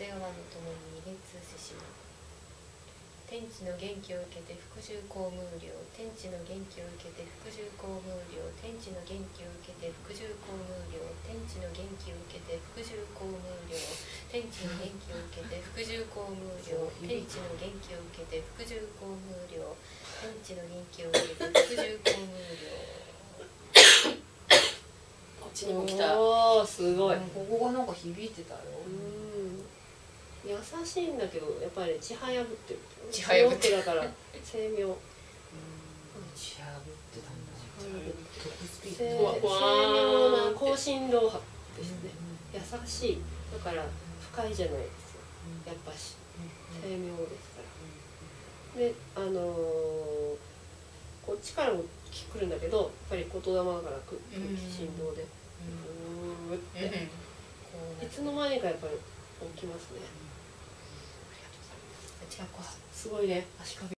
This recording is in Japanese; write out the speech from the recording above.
風よなどともに逃げ通せしまう。天地の元気を受けて服従公務領、天地の元気を受けて服従公務領、天地の元気を受けて服従公務領、天地の元気を受けて服従公務領、天地の元気を受けて服従公務領、天地の元気を受けて服従公務領、天地の元気を受けて服従公務領。 こっちにも来た。 おー、すごい。 ここがなんか響いてたよ。 優しいんだけど、やっぱりちはやぶってる。 ちはやぶってだから精妙。 ちはぶってたんだ。トップスピー精ド。 妙な香辛料派ですね。優しい。だから不快じゃないですよ。やっぱし精妙ですから。で、こっちからも来るんだけど、やっぱり言霊だから空気振動でブーっていつの間にかやっぱり起きますね。すごいね、足かけ